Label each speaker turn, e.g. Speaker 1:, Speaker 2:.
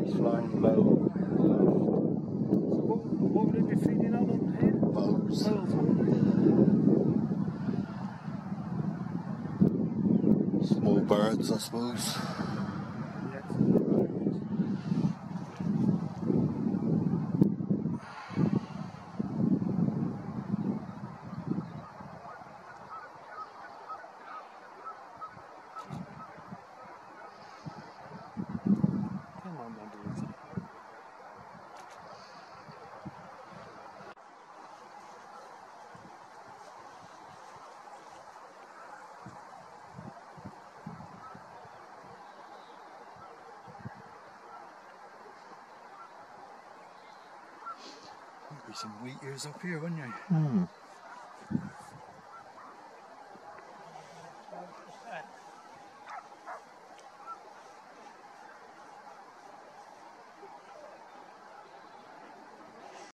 Speaker 1: flying low.
Speaker 2: So what would it be feeding on here?
Speaker 1: Bows. Small birds, I suppose.
Speaker 2: There'd be some wheat ears up here, wouldn't you?
Speaker 1: Hmm.